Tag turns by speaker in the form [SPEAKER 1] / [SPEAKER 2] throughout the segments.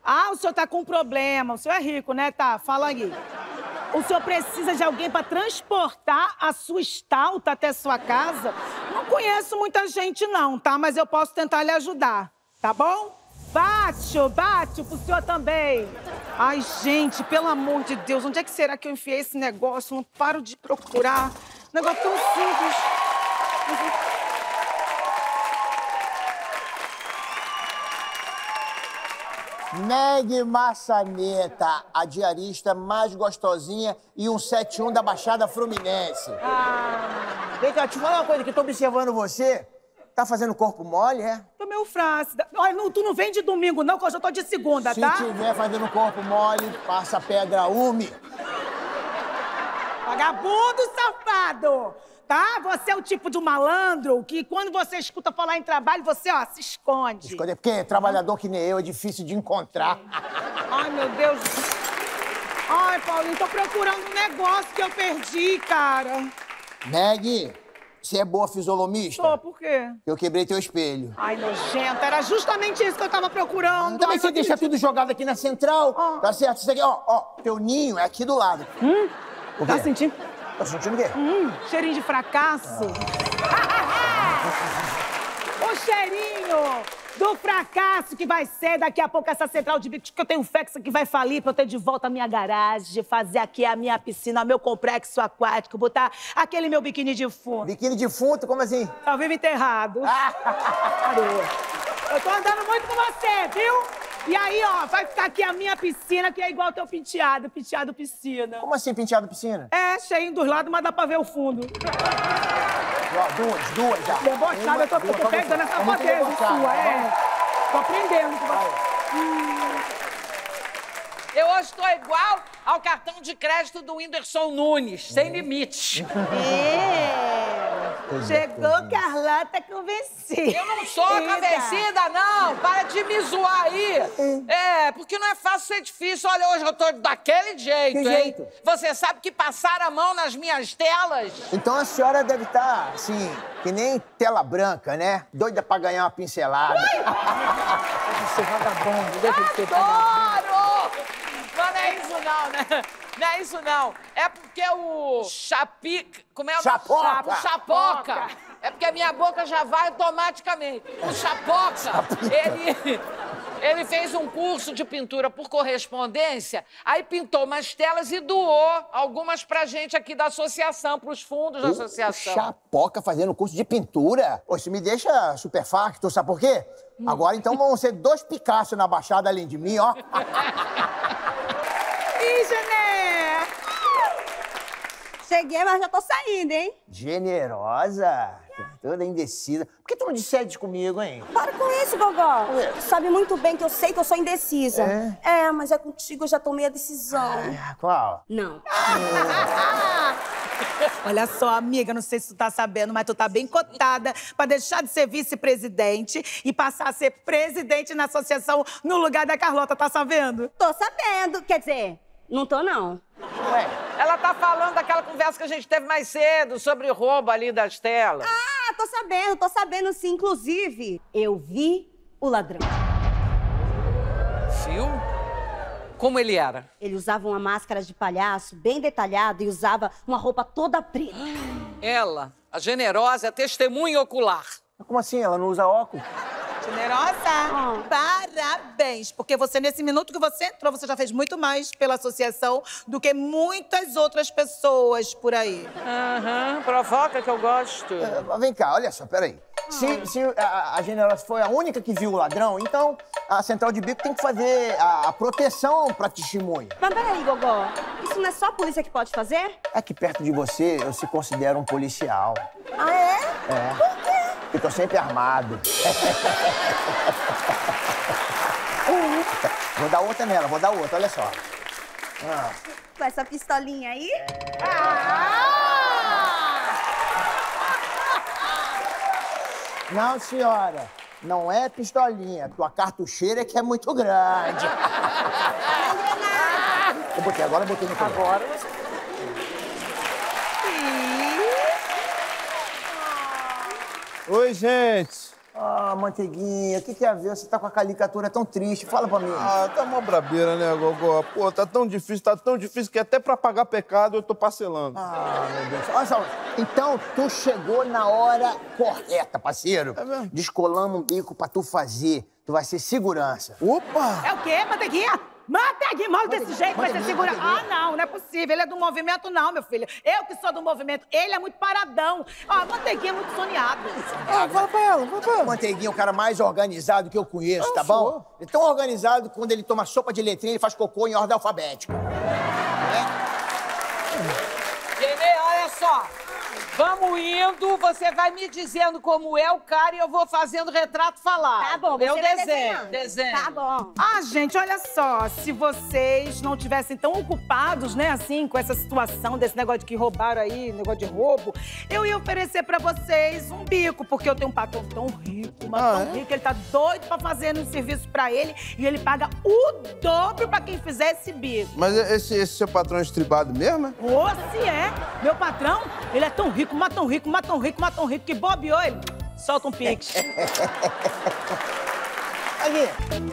[SPEAKER 1] Ah, o senhor tá com um problema. O senhor é rico, né? Tá, fala aí. O senhor precisa de alguém para transportar a sua estalta até sua casa? Não conheço muita gente, não, tá? Mas eu posso tentar lhe ajudar, tá bom? Bate pro senhor também. Ai, gente, pelo amor de Deus, onde é que será que eu enfiei esse negócio? Não paro de procurar. Negócio tão simples.
[SPEAKER 2] Meg Maçaneta, a diarista mais gostosinha e 171 da Baixada Fluminense. Vem cá, te falar uma coisa que eu tô observando você. Tá fazendo corpo mole, é?
[SPEAKER 1] Tô meio flácida. Olha, tu não vem de domingo, não, que eu já tô de segunda, tá?
[SPEAKER 2] Se tiver fazendo corpo mole, passa pedra ume.
[SPEAKER 1] Vagabundo safado! Tá? Você é o tipo de malandro que quando você escuta falar em trabalho, você, ó, se esconde.
[SPEAKER 2] Esconde, porque trabalhador que nem eu é difícil de encontrar.
[SPEAKER 1] Ai, meu Deus. Ai, Paulinho, tô procurando um negócio que eu perdi, cara.
[SPEAKER 2] Meg, você é boa fisionomista?
[SPEAKER 1] Tô, por quê?
[SPEAKER 2] Eu quebrei teu espelho.
[SPEAKER 1] Ai, nojenta, era justamente isso que eu tava procurando.
[SPEAKER 2] Também você deixa tudo jogado aqui na central, tá certo? Isso aqui, ó, teu ninho é aqui do lado. O quê?
[SPEAKER 1] Tá sentindo?
[SPEAKER 2] Tá sentindo o quê?
[SPEAKER 1] Cheirinho de fracasso. O cheirinho do fracasso que vai ser daqui a pouco essa central de bico, que eu tenho fé que isso aqui vai falir pra eu ter de volta a minha garagem, fazer aqui a minha piscina, meu complexo aquático, botar aquele meu biquíni de fundo.
[SPEAKER 2] Biquíni defunto, como assim?
[SPEAKER 1] Tá vivo enterrado. Eu tô andando muito com você, viu? E aí, ó, vai ficar aqui a minha piscina, que é igual ao teu penteado piscina.
[SPEAKER 2] Como assim, penteado piscina?
[SPEAKER 1] É, cheinho dos lados, mas dá pra ver o fundo.
[SPEAKER 2] Ó, duas já.
[SPEAKER 1] Debochada, eu tô pegando essa fodeira sua, Tô aprendendo com você.
[SPEAKER 3] Eu hoje estou igual ao cartão de crédito do Whindersson Nunes, sem limite.
[SPEAKER 1] Chegou Carlota convencida.
[SPEAKER 3] Eu não sou convencida, não. Para de me zoar aí. Porque não é fácil ser difícil. Olha, hoje eu tô daquele jeito,
[SPEAKER 2] Que
[SPEAKER 3] hein?
[SPEAKER 2] jeito?
[SPEAKER 3] Você sabe que passaram a mão nas minhas telas?
[SPEAKER 2] Então a senhora deve estar, assim, que nem tela branca, né? Doida pra ganhar uma pincelada.
[SPEAKER 1] Deixa de ser vagabundo, deixa de ser vagabundo.
[SPEAKER 3] Adoro! Mas não é isso não, né? Não é isso não. É porque o Chapica... Como é o
[SPEAKER 2] Chapoca.
[SPEAKER 3] O Chapoca. É porque a minha boca já vai automaticamente. O Chapoca, ele fez um curso de pintura por correspondência, aí pintou umas telas e doou algumas pra gente aqui da associação, pros fundos da associação.
[SPEAKER 2] Chapoca fazendo curso de pintura? Pô, isso me deixa superfacto, sabe por quê? Agora, então, vão ser 2 Picasso na Baixada além de mim, ó.
[SPEAKER 1] Ih, Gené!
[SPEAKER 4] Cheguei, mas já tô saindo, hein?
[SPEAKER 2] Generosa, toda indecisa. Por que tu não dissede comigo, hein?
[SPEAKER 4] Para com isso, Gogó. Tu sabe muito bem que eu sei que eu sou indecisa. Mas é contigo, eu já tomei a decisão.
[SPEAKER 2] Qual?
[SPEAKER 4] Não.
[SPEAKER 1] Olha só, amiga, não sei se tu tá sabendo, mas tu tá bem cotada pra deixar de ser vice-presidente e passar a ser presidente na associação no lugar da Carlota, tá sabendo?
[SPEAKER 4] Tô sabendo. Quer dizer, não tô, não.
[SPEAKER 3] Ué, ela tá falando daquela conversa que a gente teve mais cedo sobre o roubo ali das telas.
[SPEAKER 4] Ah, tô sabendo sim. Inclusive, eu vi o ladrão.
[SPEAKER 3] Viu? Como ele era?
[SPEAKER 4] Ele usava uma máscara de palhaço bem detalhada e usava uma roupa toda preta.
[SPEAKER 3] Ela, a generosa, é testemunha ocular.
[SPEAKER 2] Como assim? Ela não usa óculos?
[SPEAKER 1] Generosa, parabéns, porque você, nesse minuto que você entrou, você já fez muito mais pela associação do que muitas outras pessoas por aí.
[SPEAKER 3] Provoca que eu gosto.
[SPEAKER 2] Vem cá, olha só, peraí. Se a Generosa foi a única que viu o ladrão, então a Central de Bico tem que fazer a proteção pra testemunha.
[SPEAKER 4] Mas peraí, Gogó. Isso não é só a polícia que pode fazer?
[SPEAKER 2] Aqui perto de você, eu se considero um policial.
[SPEAKER 4] Ah, é?
[SPEAKER 2] É.
[SPEAKER 4] Por quê?
[SPEAKER 2] Eu tô sempre armado. Vou dar outra nela, olha só.
[SPEAKER 4] Com essa pistolinha aí?
[SPEAKER 2] Não, senhora. Não é pistolinha. Tua cartucheira é que é muito grande. Agora eu botei no cabelo.
[SPEAKER 3] Agora você...
[SPEAKER 5] Oi, gente.
[SPEAKER 2] Ah, Manteiguinha, o que tem a ver? Você tá com a caricatura tão triste. Fala pra mim.
[SPEAKER 5] Ah, tá mó brabeira, né, Gogó? Pô, tá tão difícil que até pra pagar pecado eu tô parcelando.
[SPEAKER 2] Ah, meu Deus. Olha só, então tu chegou na hora correta, parceiro.
[SPEAKER 5] É mesmo?
[SPEAKER 2] Descolamos um bico pra tu fazer. Tu vai ser segurança.
[SPEAKER 5] Opa!
[SPEAKER 1] É o quê, Manteiguinha? Manteiguinha, mal desse jeito, vai ser segura. Ah, não é possível. Ele é do movimento, não, meu filho. Eu que sou do movimento, ele é muito paradão. Ó, Manteiguinha é muito soneado.
[SPEAKER 2] Ah, fala pra ela. Manteiguinha é o cara mais organizado que eu conheço, tá bom? Ele é tão organizado que quando ele toma sopa de letrinha, ele faz cocô em ordem alfabética.
[SPEAKER 3] Nenê, olha só. Vamos indo, você vai me dizendo como é o cara e eu vou fazendo retrato falado.
[SPEAKER 4] Tá bom,
[SPEAKER 3] Eu
[SPEAKER 4] você vai
[SPEAKER 3] desenho,
[SPEAKER 4] desenhando.
[SPEAKER 3] desenho.
[SPEAKER 4] Tá bom.
[SPEAKER 1] Ah, gente, olha só, se vocês não tivessem tão ocupados, né, assim, com essa situação desse negócio de que roubaram aí, negócio de roubo, eu ia oferecer pra vocês um bico, porque eu tenho um patrão tão rico, mas tão rico, ele tá doido pra fazer um serviço pra ele e ele paga o dobro pra quem fizer esse bico.
[SPEAKER 5] Mas esse seu patrão é estribado mesmo, é?
[SPEAKER 1] Ô, se é! Meu patrão, ele é tão rico, mas tão rico, mas tão rico, mas tão rico, que bobeou ele. Solta um pix.
[SPEAKER 2] Aqui.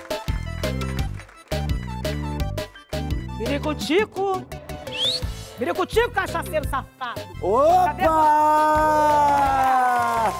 [SPEAKER 1] Biricutico. Biricutico, cachaceiro safado. Cadê
[SPEAKER 6] Opa!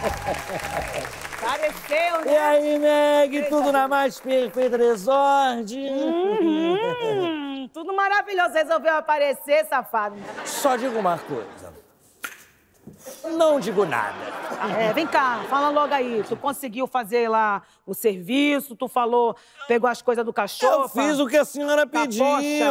[SPEAKER 1] Apareceu,
[SPEAKER 6] E
[SPEAKER 1] né?
[SPEAKER 6] aí, Meg? Tudo na mais perfeita desordem?
[SPEAKER 1] Tudo maravilhoso. Resolveu aparecer, safado.
[SPEAKER 6] Só digo uma coisa. Não digo nada.
[SPEAKER 1] Vem cá, fala logo aí. Tu conseguiu fazer lá o serviço, tu falou, pegou as coisas do cachorro.
[SPEAKER 6] Eu fiz o que a senhora pediu.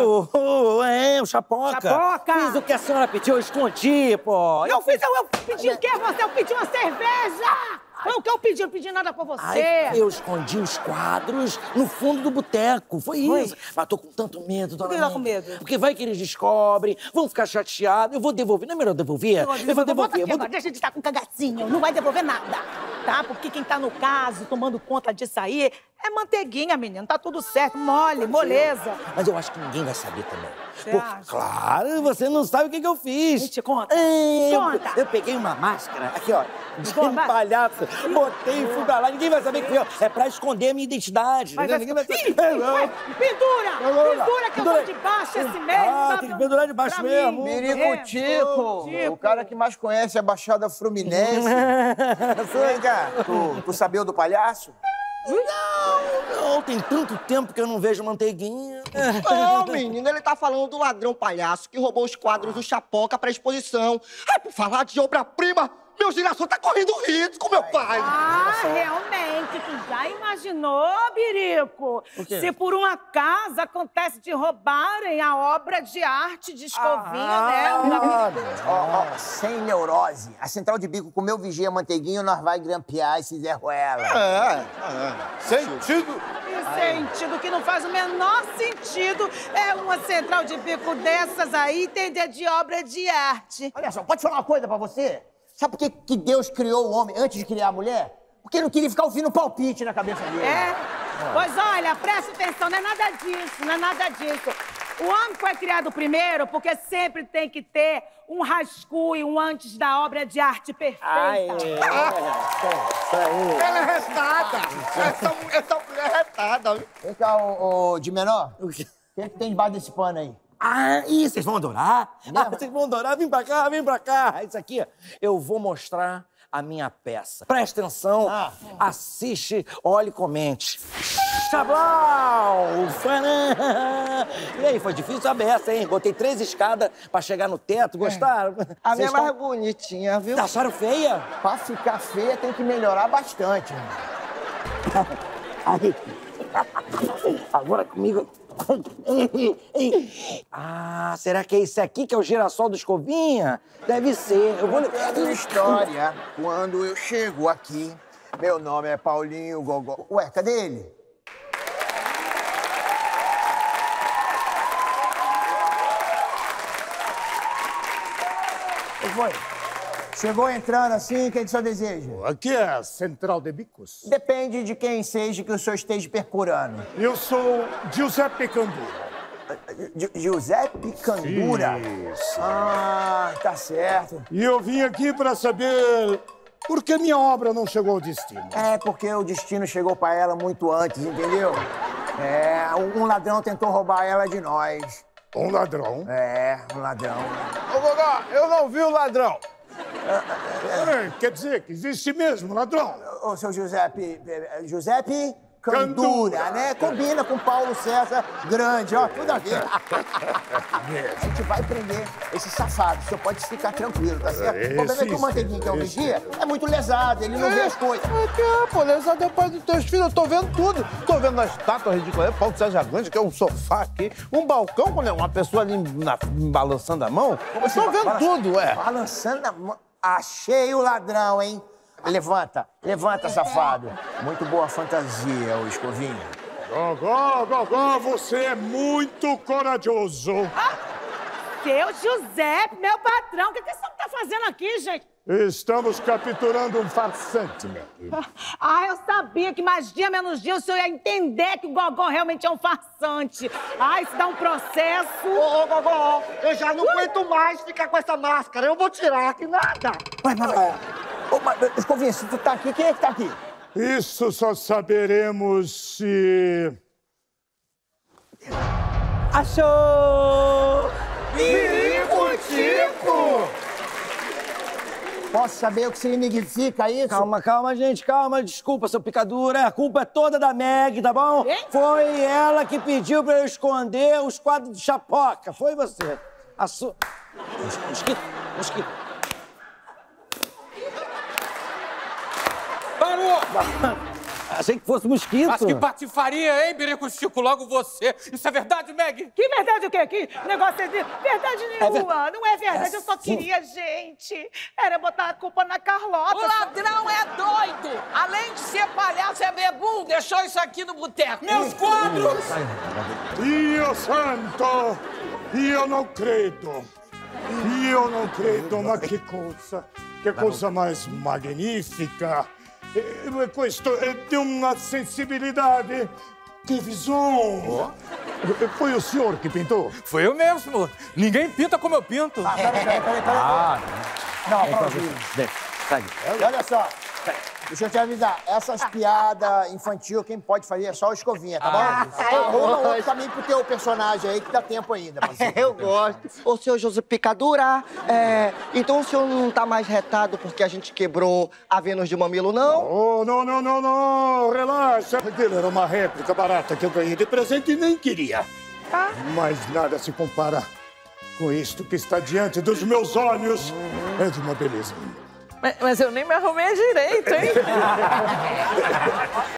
[SPEAKER 6] O chapoca.
[SPEAKER 1] Chapoca.
[SPEAKER 6] Fiz o que a senhora pediu, eu escondi, pô.
[SPEAKER 1] Eu pedi o quê? Eu pedi uma cerveja! Foi o que eu pedi? Eu não pedi nada pra você.
[SPEAKER 6] Ai, eu escondi os quadros no fundo do boteco. Foi isso. Mas tô com tanto medo, dona
[SPEAKER 1] Por que tá
[SPEAKER 6] Meg.
[SPEAKER 1] com medo?
[SPEAKER 6] Porque vai que eles descobrem, vão ficar chateados. Eu vou devolver. Não é melhor devolver? Eu vou devolver.
[SPEAKER 1] Agora, deixa de estar com cagacinho. Não vai devolver nada, tá? Porque quem tá no caso, tomando conta disso aí, é Manteiguinha, menino. Tá tudo certo, mole, moleza.
[SPEAKER 6] Mas eu acho que ninguém vai saber também.
[SPEAKER 1] Você
[SPEAKER 6] Pô,
[SPEAKER 1] acha?
[SPEAKER 6] claro, você não sabe o que eu fiz.
[SPEAKER 1] Gente, conta.
[SPEAKER 6] Conta.
[SPEAKER 1] Conta.
[SPEAKER 6] Eu peguei uma máscara, aqui, ó, de
[SPEAKER 1] Conta.
[SPEAKER 6] um palhaço, botei e fui pra lá. Ninguém vai saber que fui eu. É pra esconder a minha identidade.
[SPEAKER 1] Mas
[SPEAKER 6] Ninguém vai
[SPEAKER 1] Ih,
[SPEAKER 6] saber.
[SPEAKER 1] ué, pendura! Pendura que eu vou de baixo esse mês.
[SPEAKER 6] Ah, tem que pendurar de baixo
[SPEAKER 1] pra
[SPEAKER 6] mesmo.
[SPEAKER 1] mim.
[SPEAKER 2] Biricutico,
[SPEAKER 1] Tico.
[SPEAKER 2] o cara que mais conhece a Baixada Fluminense. Vem cá, tu sabia do palhaço?
[SPEAKER 6] Não, tem tanto tempo que eu não vejo Manteiguinha.
[SPEAKER 7] Não, menino, ele tá falando do ladrão palhaço que roubou os quadros do Chapoca pra exposição. Ai, por falar de obra-prima, meu girassol tá correndo risco, meu pai.
[SPEAKER 1] Ah, realmente, tu já imaginou, Birico?
[SPEAKER 6] O quê?
[SPEAKER 1] Se por um acaso acontece de roubarem a obra de arte de escovinha dela.
[SPEAKER 2] Ó, sem neurose. A central de bico comeu vigia Manteiguinho, nós vai grampear esse Zé Ruela.
[SPEAKER 5] Sentido?
[SPEAKER 1] Que sentido que não faz o menor sentido é uma central de bico dessas aí entender de obra de arte.
[SPEAKER 2] Olha só, pode falar uma coisa pra você? Sabe por que Deus criou o homem antes de criar a mulher? Porque ele não queria ficar ouvindo palpite na cabeça dele.
[SPEAKER 1] É? Pois olha, preste atenção, não é nada disso, não é nada disso. O homem foi criado primeiro porque sempre tem que ter um rascunho antes da obra de arte perfeita.
[SPEAKER 6] Isso aí.
[SPEAKER 7] Ela é retada. Essa mulher é retada.
[SPEAKER 2] Vem cá, ô de menor.
[SPEAKER 6] O quê?
[SPEAKER 2] O que tem debaixo desse pano aí?
[SPEAKER 6] Ah, vocês vão adorar? Vocês vão adorar. Vem pra cá, vem pra cá. Isso aqui, ó, eu vou mostrar a minha peça. Presta atenção, assiste, olhe e comente. Chablau! E aí, foi difícil a beça, hein? Botei 3 escadas pra chegar no teto, gostaram?
[SPEAKER 7] A minha
[SPEAKER 6] Vocês
[SPEAKER 7] é mais bonitinha, viu?
[SPEAKER 6] acharam feia?
[SPEAKER 2] Pra ficar feia tem que melhorar bastante.
[SPEAKER 6] Aí. Agora comigo. Ah, será que é esse aqui que é o girassol do Escovinha? Deve ser. Eu vou...
[SPEAKER 2] Essa história, quando eu chego aqui, meu nome é Paulinho Gogó. Ué, cadê ele? O que foi? Chegou entrando assim, o que o senhor deseja?
[SPEAKER 8] Aqui é a Central de Bicos.
[SPEAKER 2] Depende de quem seja que o senhor esteja percurando.
[SPEAKER 8] Eu sou Giuseppe Candura.
[SPEAKER 2] Giuseppe Candura?
[SPEAKER 8] Isso.
[SPEAKER 2] Ah, tá certo.
[SPEAKER 8] E eu vim aqui para saber Por que minha obra não chegou ao destino?
[SPEAKER 2] É porque o destino chegou pra ela muito antes, entendeu? Um ladrão tentou roubar ela de nós.
[SPEAKER 8] Um ladrão?
[SPEAKER 2] Um ladrão.
[SPEAKER 5] Ô, Gogó, eu não vi o ladrão.
[SPEAKER 8] Quer dizer que existe mesmo ladrão?
[SPEAKER 2] Ô, seu Giuseppe Candura, né? Combina com Paulo César Grande, ó, tudo a ver. A gente vai prender esse safado, o senhor pode ficar tranquilo, tá certo? O problema é que o Manteiguinho, que é o vigia, é muito lesado, ele não vê as coisas.
[SPEAKER 5] Pô, lesado é o pai dos teus filhos, eu tô vendo tudo. Tô vendo a estátua ridícula, Paulo César Grande, que é um sofá aqui, um balcão com uma pessoa ali balançando a mão. Eu tô vendo tudo,
[SPEAKER 2] Balançando a mão. Achei o ladrão, hein? Levanta, safado. Muito boa fantasia, ô Escovinha.
[SPEAKER 8] Gogó, você é muito corajoso.
[SPEAKER 1] Seu Giuseppe, meu patrão, o que você tá fazendo aqui, gente?
[SPEAKER 8] Estamos capturando um farsante, Maggie.
[SPEAKER 1] Eu sabia que mais dia menos dia o senhor ia entender que o Gogó realmente é um farsante. Isso dá um processo.
[SPEAKER 7] Ô, Gogó, eu já não aguento mais ficar com essa máscara. Eu vou tirar, que nada.
[SPEAKER 2] Mas, Escovinha, se tu tá aqui, quem é que tá aqui?
[SPEAKER 8] Isso só saberemos se...
[SPEAKER 2] Achou! Tico! Posso saber o que significa isso?
[SPEAKER 6] Calma, gente, calma. Desculpa, seu picadura. A culpa é toda da Meg, tá bom? Foi ela que pediu pra eu esconder os quadros de Chapoca. Foi você. Mosquito.
[SPEAKER 9] Parou!
[SPEAKER 6] Achei que fosse mosquito.
[SPEAKER 9] Mas que patifaria, hein, Birico-Chico? Logo você. Isso é verdade, Meg?
[SPEAKER 1] Que verdade o quê? Que negócio é de... Verdade nenhuma. Não é verdade, eu só queria, gente. Era botar a culpa na Carlota.
[SPEAKER 3] O ladrão é doido. Além de ser palhaço, é bebum. Deixou isso aqui no boteco.
[SPEAKER 9] Meus quadros!
[SPEAKER 8] Dio santo! Io non credo! Ma che cosa mais magnífica! Questo è di una sensibilidade. Que visão! Foi o senhor que pintou?
[SPEAKER 9] Foi eu mesmo. Ninguém pinta como eu pinto.
[SPEAKER 2] Peraí. Não, olha só. Deixa eu te avisar, essas piadas infantil, quem pode fazer é só o Escovinha, tá bom? Arruma outro caminho pro teu personagem aí, que dá tempo ainda, parceiro.
[SPEAKER 7] Eu gosto. Ô, seu José Picadura, então o senhor não tá mais retado porque a gente quebrou a Vênus de Mamilo, não?
[SPEAKER 8] Oh, não, relaxa. Aquilo era uma réplica barata que eu ganhei de presente e nem queria. Mas nada se compara com isto que está diante dos meus olhos. É de uma beleza.
[SPEAKER 3] Mas eu nem me arrumei direito, hein?